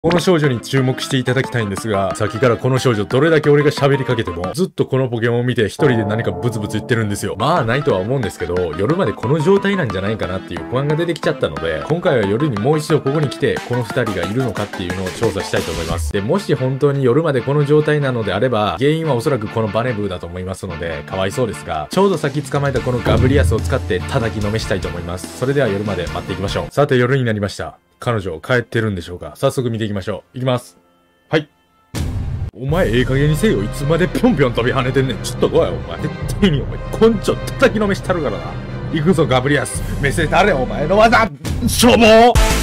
この少女に注目していただきたいんですが、さっきからこの少女どれだけ俺が喋りかけても、ずっとこのポケモンを見て一人で何かブツブツ言ってるんですよ。まあないとは思うんですけど、夜までこの状態なんじゃないかなっていう不安が出てきちゃったので、今回は夜にもう一度ここに来て、この二人がいるのかっていうのを調査したいと思います。で、もし本当に夜までこの状態なのであれば、原因はおそらくこのバネブーだと思いますので、かわいそうですが、ちょうどさっき捕まえたこのガブリアスを使って叩きのめしたいと思います。それでは夜まで待っていきましょう。さて夜になりました。彼女帰ってるんでしょうか？早速見ていきましょう。いきます。はい。お前ええ加減にせよ。いつまでぴょんぴょん飛び跳ねてんねん。ちょっと来いお前。絶対にお前根性叩きのめしたるからな。行くぞガブリアス。見せたれお前の技。しょぼー。